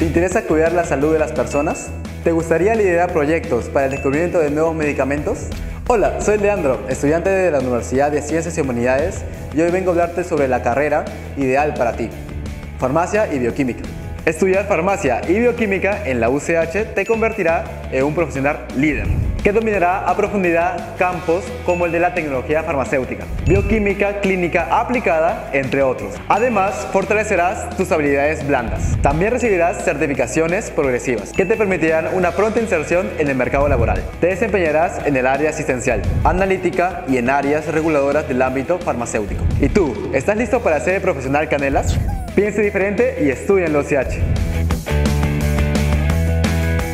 ¿Te interesa cuidar la salud de las personas? ¿Te gustaría liderar proyectos para el descubrimiento de nuevos medicamentos? Hola, soy Leandro, estudiante de la Universidad de Ciencias y Humanidades, y hoy vengo a hablarte sobre la carrera ideal para ti: farmacia y bioquímica. Estudiar farmacia y bioquímica en la UCH te convertirá en un profesional líder, que dominará a profundidad campos como el de la tecnología farmacéutica, bioquímica clínica aplicada, entre otros. Además, fortalecerás tus habilidades blandas. También recibirás certificaciones progresivas que te permitirán una pronta inserción en el mercado laboral. Te desempeñarás en el área asistencial, analítica y en áreas reguladoras del ámbito farmacéutico. ¿Y tú, estás listo para ser el profesional Canelas? Piense diferente y estudia en la UCH.